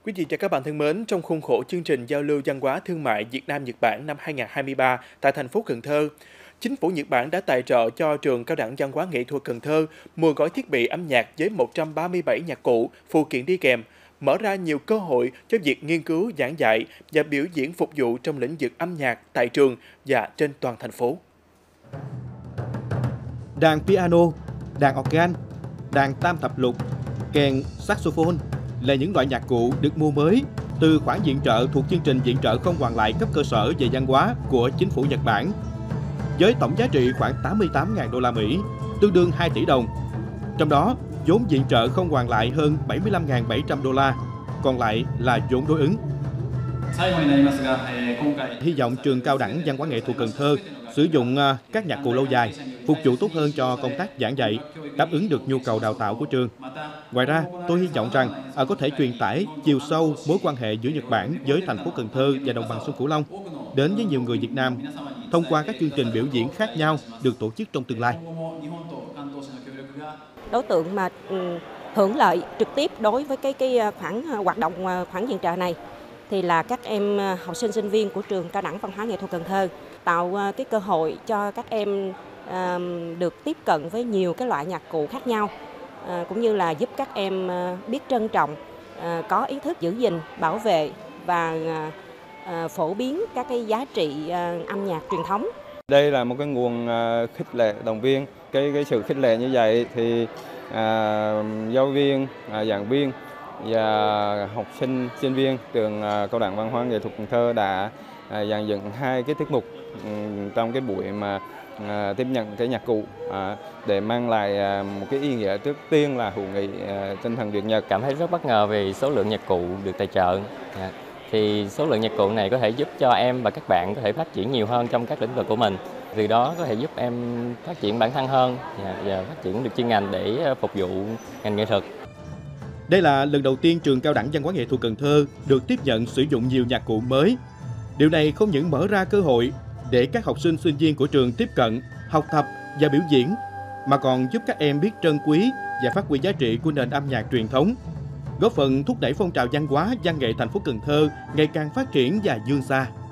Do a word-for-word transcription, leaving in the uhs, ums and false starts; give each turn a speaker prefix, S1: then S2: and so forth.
S1: Quý vị và các bạn thân mến, trong khuôn khổ chương trình giao lưu văn hóa thương mại Việt Nam-Nhật Bản năm hai không hai ba tại thành phố Cần Thơ, Chính phủ Nhật Bản đã tài trợ cho trường Cao đẳng Văn hóa Nghệ thuật Cần Thơ mười gói thiết bị âm nhạc với một trăm ba mươi bảy nhạc cụ, phụ kiện đi kèm, mở ra nhiều cơ hội cho việc nghiên cứu, giảng dạy và biểu diễn phục vụ trong lĩnh vực âm nhạc tại trường và trên toàn thành phố.
S2: Đàn piano, đàn organ, đàn tam thập lục, kèn, saxophone là những loại nhạc cụ được mua mới từ khoản viện trợ thuộc chương trình viện trợ không hoàn lại cấp cơ sở về văn hóa của chính phủ Nhật Bản, với tổng giá trị khoảng tám mươi tám nghìn đô la Mỹ, tương đương hai tỷ đồng. Trong đó, vốn viện trợ không hoàn lại hơn bảy mươi lăm nghìn bảy trăm đô la, còn lại là vốn đối ứng. Hy vọng trường Cao đẳng Văn hóa Nghệ thuật Cần Thơ sử dụng các nhạc cụ lâu dài, phục vụ tốt hơn cho công tác giảng dạy, đáp ứng được nhu cầu đào tạo của trường. Ngoài ra, tôi hy vọng rằng có thể truyền tải chiều sâu mối quan hệ giữa Nhật Bản với thành phố Cần Thơ và đồng bằng sông Cửu Long đến với nhiều người Việt Nam thông qua các chương trình biểu diễn khác nhau được tổ chức trong tương lai.
S3: Đối tượng mà hưởng lợi trực tiếp đối với cái cái khoản hoạt động khoản viện trợ này thì là các em học sinh sinh viên của trường Cao đẳng Văn hóa Nghệ thuật Cần Thơ, tạo cái cơ hội cho các em uh, được tiếp cận với nhiều cái loại nhạc cụ khác nhau, uh, cũng như là giúp các em uh, biết trân trọng, uh, có ý thức giữ gìn, bảo vệ và uh, uh, phổ biến các cái giá trị uh, âm nhạc truyền thống.
S4: Đây là một cái nguồn uh, khích lệ, động viên. Cái cái sự khích lệ như vậy thì uh, giáo viên, uh, giảng viên và học sinh, sinh viên trường Cao đẳng Văn hóa Nghệ thuật Cần Thơ đã dàn dựng hai cái tiết mục trong cái buổi mà tiếp nhận cái nhạc cụ để mang lại một cái ý nghĩa trước tiên là hữu nghị tinh thần Việt Nhật.
S5: Cảm thấy rất bất ngờ vì số lượng nhạc cụ được tài trợ. Thì số lượng nhạc cụ này có thể giúp cho em và các bạn có thể phát triển nhiều hơn trong các lĩnh vực của mình. Từ đó có thể giúp em phát triển bản thân hơn và phát triển được chuyên ngành để phục vụ ngành nghệ thuật.
S2: Đây là lần đầu tiên trường Cao đẳng Văn hóa Nghệ thuật Cần Thơ được tiếp nhận sử dụng nhiều nhạc cụ mới. Điều này không những mở ra cơ hội để các học sinh sinh viên của trường tiếp cận, học tập và biểu diễn, mà còn giúp các em biết trân quý và phát huy giá trị của nền âm nhạc truyền thống, góp phần thúc đẩy phong trào văn hóa văn nghệ thành phố Cần Thơ ngày càng phát triển và vươn xa.